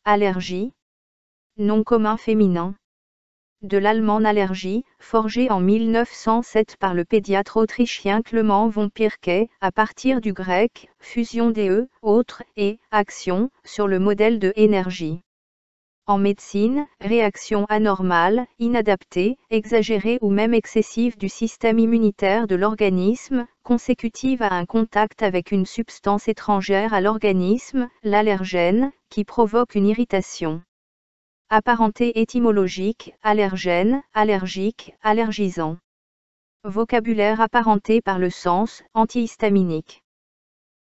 Allergie. Nom commun féminin. De l'allemand Allergie, forgé en 1907 par le pédiatre autrichien Clement von Pirquet, à partir du grec, fusion des autres, et action, sur le modèle de énergie. En médecine, réaction anormale, inadaptée, exagérée ou même excessive du système immunitaire de l'organisme, consécutive à un contact avec une substance étrangère à l'organisme, l'allergène, qui provoque une irritation. Apparenté étymologique, allergène, allergique, allergisant. Vocabulaire apparenté par le sens, antihistaminique.